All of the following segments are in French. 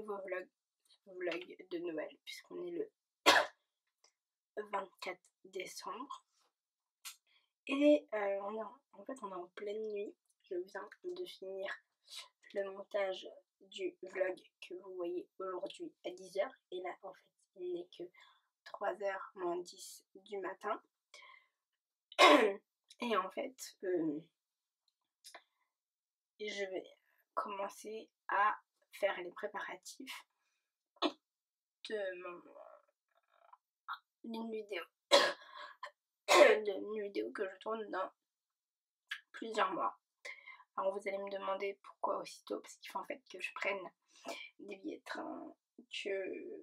nouveau vlog de Noël, puisqu'on est le 24 décembre. Et en fait on est en pleine nuit. Je viens de finir le montage du vlog que vous voyez aujourd'hui à 10h. Et là en fait il n'est que 3h moins 10 du matin. Et en fait je vais commencer à faire les préparatifs d'une vidéo que je tourne dans plusieurs mois. Alors vous allez me demander pourquoi aussitôt, parce qu'il faut en fait que je prenne des billets de train, que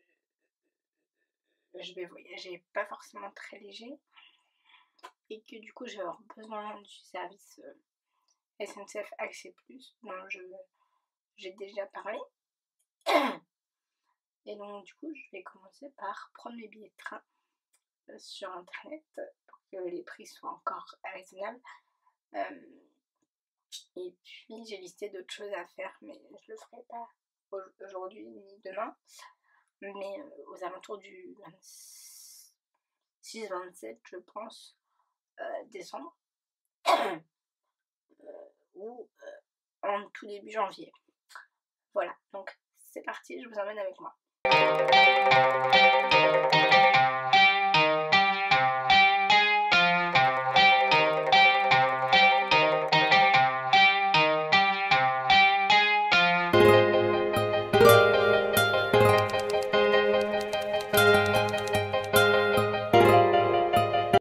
je vais voyager pas forcément très léger et que du coup je vais avoir besoin du service SNCF Accès Plus dont j'ai déjà parlé. Et donc du coup je vais commencer par prendre mes billets de train sur internet pour que les prix soient encore raisonnables. Et puis j'ai listé d'autres choses à faire, mais je le ferai pas aujourd'hui ni demain, mais aux alentours du 26-27 je pense décembre ou en tout début janvier. Voilà, donc c'est parti, je vous emmène avec moi.